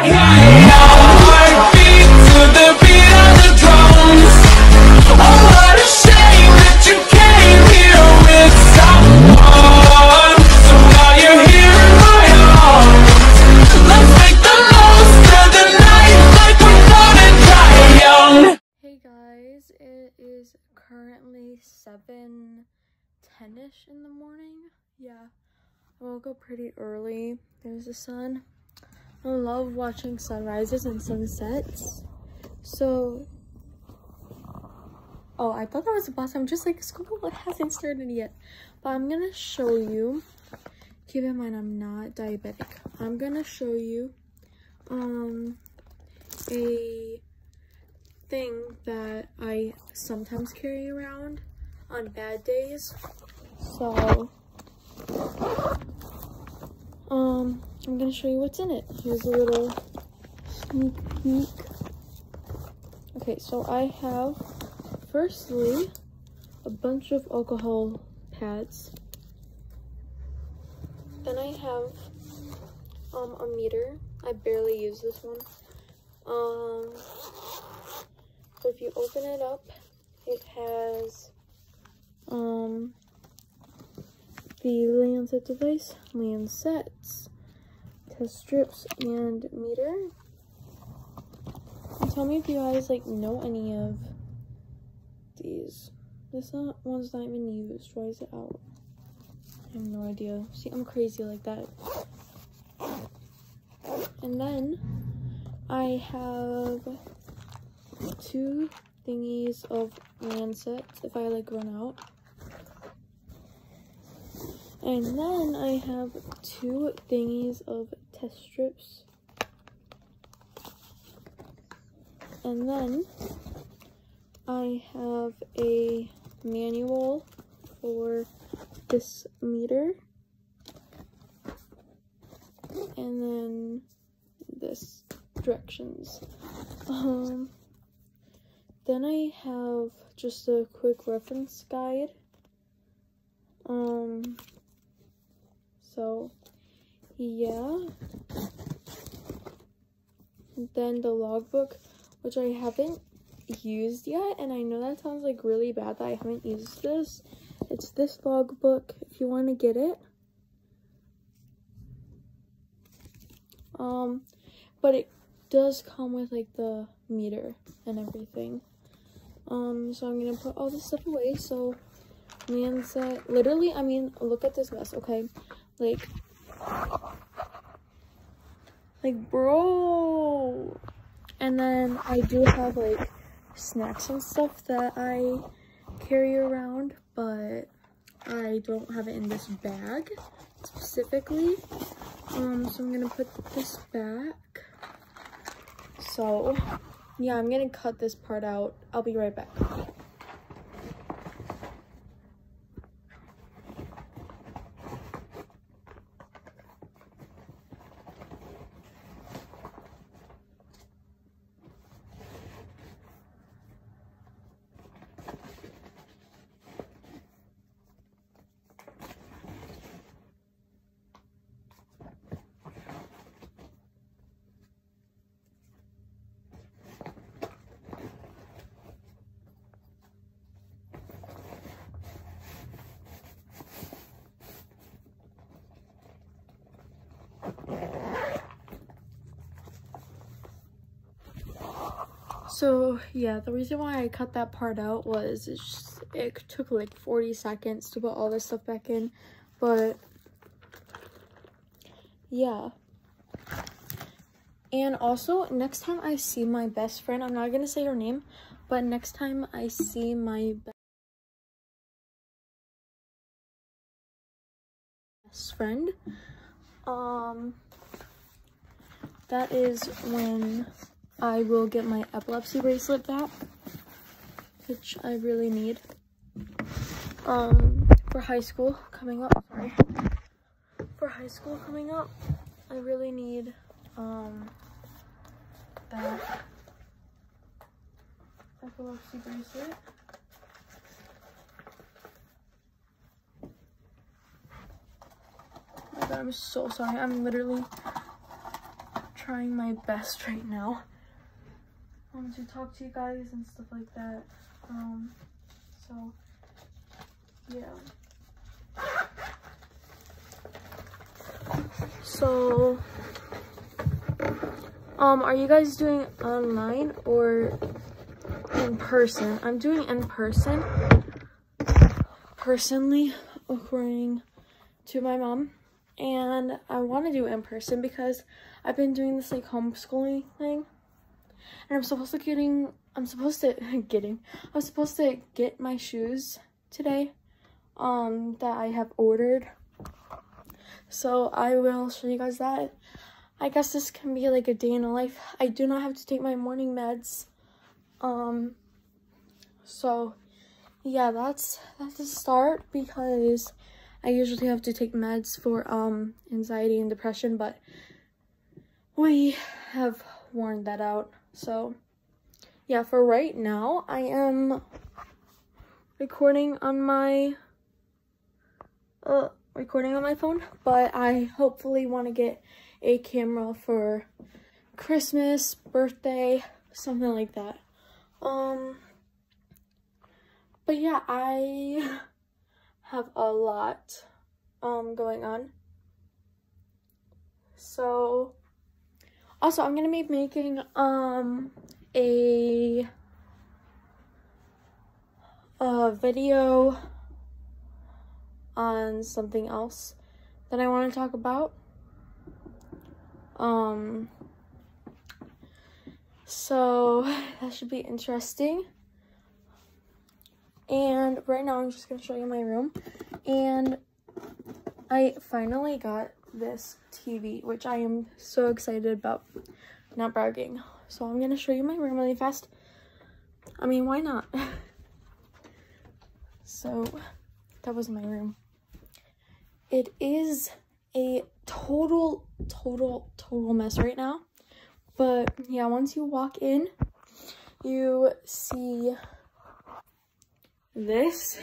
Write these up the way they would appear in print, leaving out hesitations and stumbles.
Heartbeat to the beat of the drums. Oh, what a shame that you came here with someone. So now you're here in my arms. Let's make the most of the night like we're gonna die young. Hey guys, it is currently 7:10ish in the morning. Yeah, I woke up pretty early. There's the sun. I love watching sunrises and sunsets. So, oh, I thought that was the boss. I'm just like, school hasn't started yet. But I'm gonna show you. Keep in mind, I'm not diabetic. I'm gonna show you a thing that I sometimes carry around on bad days. So I'm gonna show you what's in it. Here's a little sneak peek. Okay, so I have firstly a bunch of alcohol pads. Then I have a meter. I barely use this one. So if you open it up, it has the Lancet device, Lancets, test strips, and meter. And tell me if you guys like know any of these. This one's not even used. Why is it out? I have no idea. See, I'm crazy like that. And then I have 2 thingies of Lancets if I like run out. And then I have 2 thingies of test strips. And then I have a manual for this meter. And then this directions. Then I have just a quick reference guide. So yeah. Then the logbook, which I haven't used yet, and I know that sounds like really bad that I haven't used this. It's this logbook if you want to get it. But it does come with like the meter and everything. So I'm gonna put all this stuff away. So Lancet, literally, I mean, look at this mess, okay? Like bro. And then I do have like snacks and stuff that I carry around, but I don't have it in this bag specifically. So I'm gonna put this back. So yeah, I'm gonna cut this part out. I'll be right back. So yeah, the reason why I cut that part out was it took like 40 seconds to put all this stuff back in, but yeah. And also, next time I see my best friend, I'm not gonna say her name, but next time I see my best friend, that is when I will get my epilepsy bracelet back, which I really need. For high school coming up, For high school coming up, I really need, that epilepsy bracelet. Oh my god, I'm so sorry. I'm literally trying my best right now to talk to you guys and stuff like that. So yeah. So are you guys doing online or in person? I'm doing in person personally, according to my mom, and I want to do in person because I've been doing this like homeschooling thing, and I'm supposed to get my shoes today that I have ordered, so I will show you guys that. I guess this can be like a day in a life. I do not have to take my morning meds, so yeah, that's the start, because I usually have to take meds for anxiety and depression, but we have worn that out. So yeah, for right now I am recording on my phone, but I hopefully want to get a camera for Christmas, birthday, something like that. But yeah, I have a lot going on. So also I'm gonna be making a video on something else that I want to talk about. So that should be interesting. And right now I'm just gonna show you my room, and I finally got this TV, which I am so excited about. Not bragging. So I'm gonna show you my room really fast. I mean, why not? So that was my room. It is a total mess right now, but yeah, once you walk in, you see this.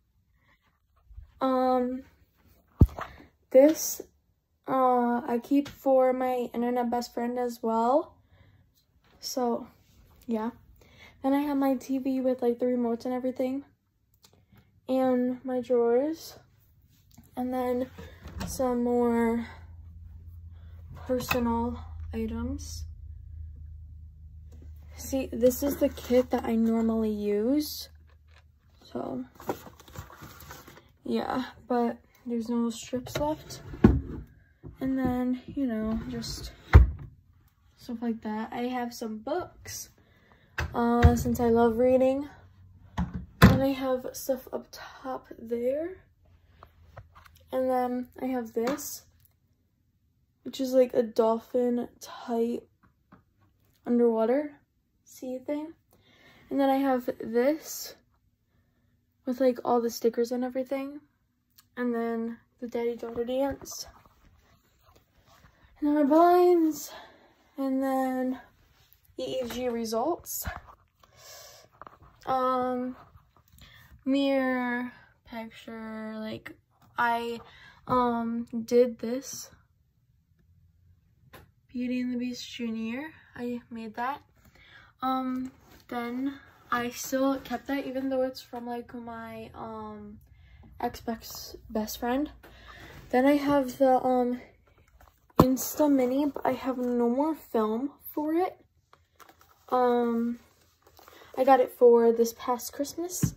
This I keep for my internet best friend as well. So yeah. Then I have my TV with like the remotes and everything, and my drawers, and then some more personal items. See, this is the kit that I normally use. So yeah, but there's no strips left. And then, you know, just stuff like that. I have some books, since I love reading. And I have stuff up top there. And then I have this, which is like a dolphin type underwater sea thing. And then I have this with like all the stickers and everything. And then the daddy-daughter dance. And then my blinds. And then EEG results. Mirror picture, like I did this Beauty and the Beast Junior. I made that. Then I still kept that, even though it's from like my ex-best friend. Then I have the Insta Mini, but I have no more film for it. I got it for this past Christmas.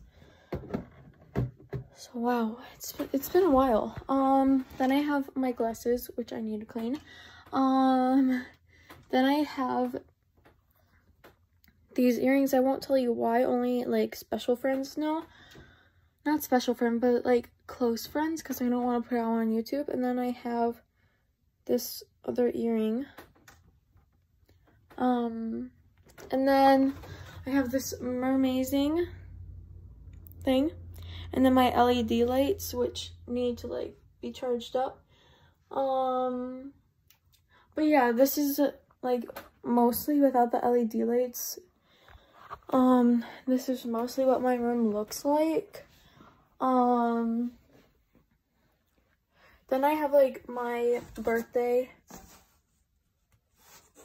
So wow, it's been a while. Then I have my glasses, which I need to clean. Then I have these earrings. I won't tell you why, only like special friends know. Not special friend, but like close friends, because I don't want to put it on YouTube. And then I have this other earring. And then I have this mermazing thing. And then my LED lights, which need to like be charged up. But yeah, this is like mostly without the LED lights. This is mostly what my room looks like. Then I have like my birthday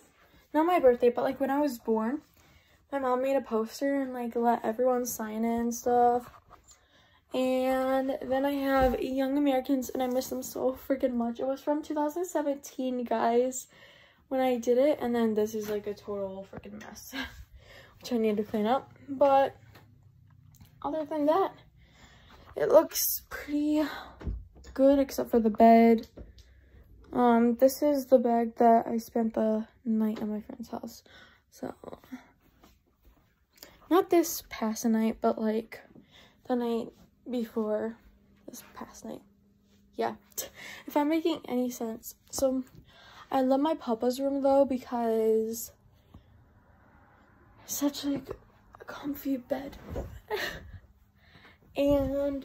not my birthday, but like when I was born, my mom made a poster and like let everyone sign it and stuff. And then I have Young Americans, and I miss them so freaking much. It was from 2017, guys, when I did it. And then this is like a total freaking mess, which I need to clean up. But other than that, it looks pretty good except for the bed. This is the bag that I spent the night at my friend's house. So, not this past night, but like the night before this past night. Yeah, if I'm making any sense. So I love my papa's room though, because it's such like a comfy bed. And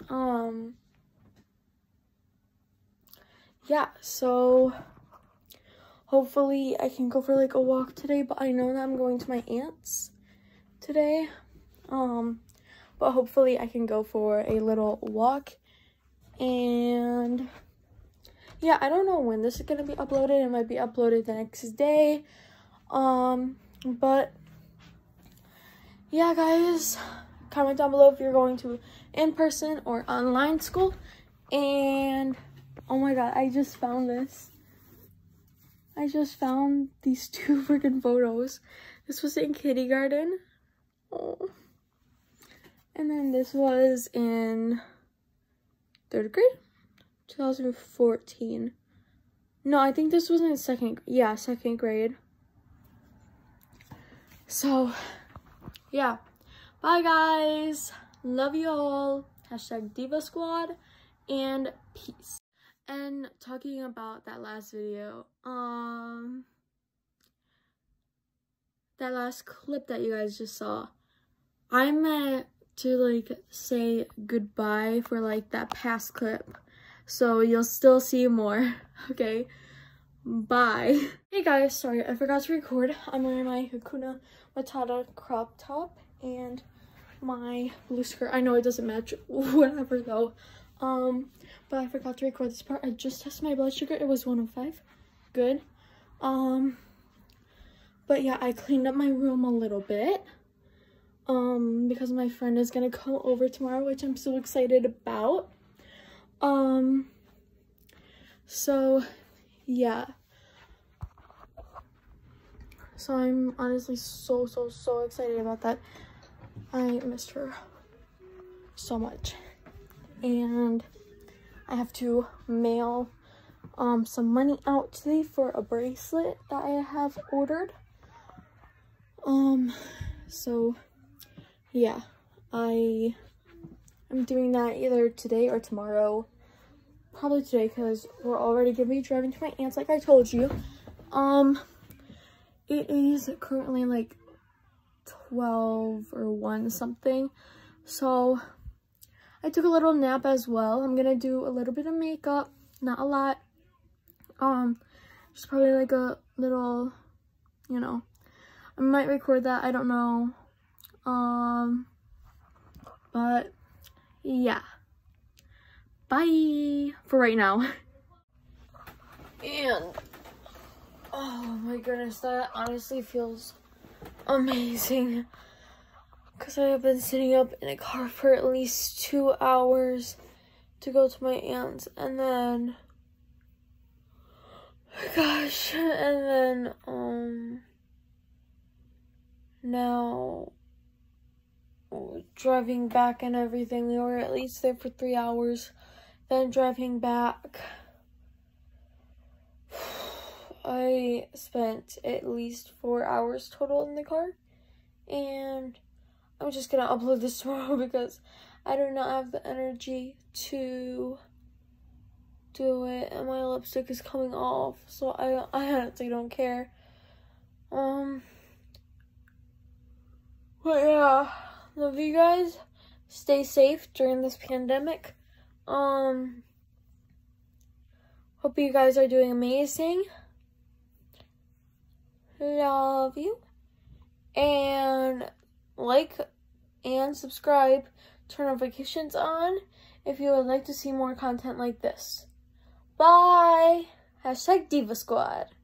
yeah, so hopefully I can go for like a walk today, but I know that I'm going to my aunt's today. But hopefully I can go for a little walk. And yeah, I don't know when this is gonna be uploaded. It might be uploaded the next day. But yeah, guys, comment down below if you're going to in-person or online school. And oh my god, I just found this. I just found these two freaking photos. This was in kindergarten. Oh. And then this was in 3rd grade, 2014. No, I think this was in 2nd grade. So, yeah. Bye, guys. Love you all. Hashtag Diva Squad. And peace. And talking about that last video, that last clip that you guys just saw, I meant to like say goodbye for like that past clip, so you'll still see more. Okay, bye. Hey guys, sorry I forgot to record. I'm wearing my Hakuna Matata crop top and my blue skirt. I know it doesn't match, whatever though. But I forgot to record this part. I just tested my blood sugar. It was 105. Good. But yeah, I cleaned up my room a little bit. Because my friend is gonna come over tomorrow, which I'm so excited about. So yeah. So I'm honestly so excited about that. I missed her so much. And I have to mail some money out today for a bracelet that I have ordered. So yeah, I'm doing that either today or tomorrow. Probably today, because we're already gonna be driving to my aunt's like I told you. It is currently like 12 or 1 something. So I took a little nap as well. I'm gonna do a little bit of makeup, not a lot. Just probably like a little, you know, I might record that, I don't know. But yeah, bye for right now. And oh my goodness, that honestly feels amazing, because I have been sitting up in a car for at least 2 hours to go to my aunt's, and then gosh, and then now driving back and everything. We were at least there for 3 hours, then driving back. I spent at least 4 hours total in the car, and I'm just gonna upload this tomorrow because I do not have the energy to do it, and my lipstick is coming off, so I honestly don't care. But yeah, love you guys. Stay safe during this pandemic. Hope you guys are doing amazing. Love you. And like and subscribe. Turn notifications on if you would like to see more content like this. Bye. Hashtag Diva Squad.